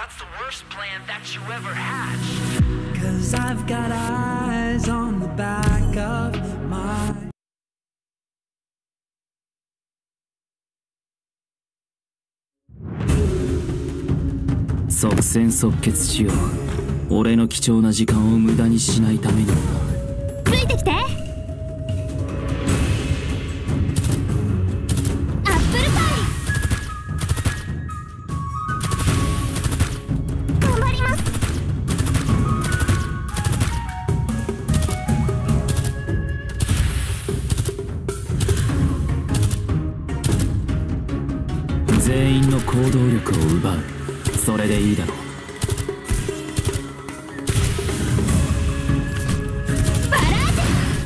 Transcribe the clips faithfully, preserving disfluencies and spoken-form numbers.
That's the worst plan that you ever hatched. Cause I've got eyes on the back of my 即戦即決しよう。俺の貴重な時間を無駄にしないためにもな。 ついてきて。アップルパイ頑張ります。 全員の行動力を奪う。それでいいだろう。 バラージ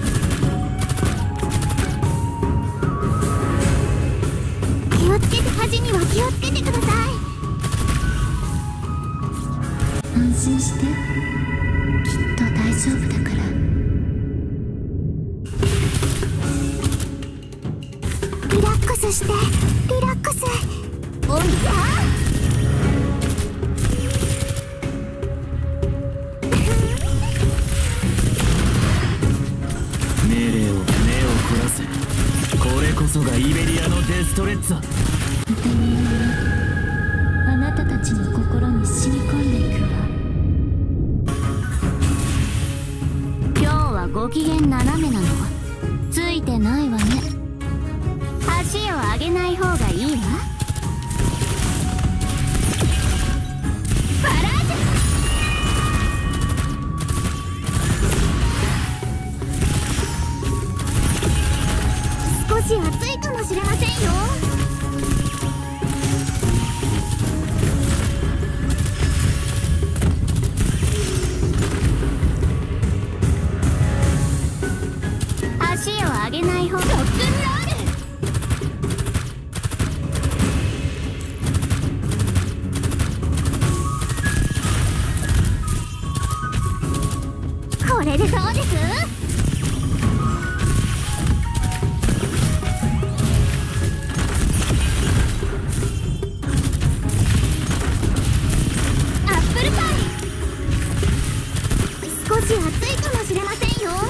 ュ気をつけて、端には気をつけてください。安心して、きっと大丈夫だから。リラックスして、リラックス。おいやこれこそがイベリアのデストレッツァ。 痛みがあなたたちの心に染み込んでいくわ。今日はご機嫌斜めなのついてないわね。足を上げない方がいいわ。バラージュ少し暑いかもしれませんよ。足を上げない方がロックンロール。これでどうです？少し暑いかもしれませんよ。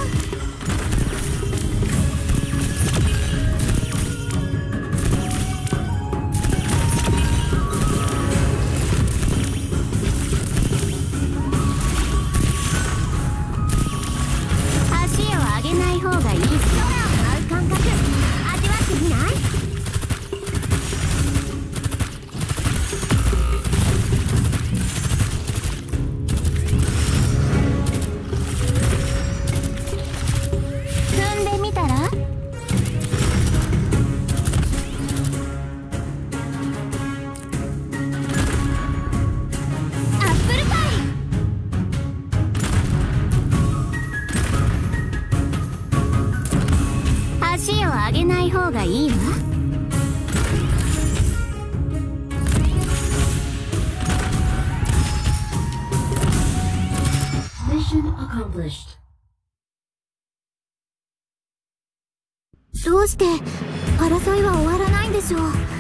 足を上げない方がいい。空を舞う感覚味わってみない？足を上げない方がいいわ。どうして争いは終わらないんでしょう。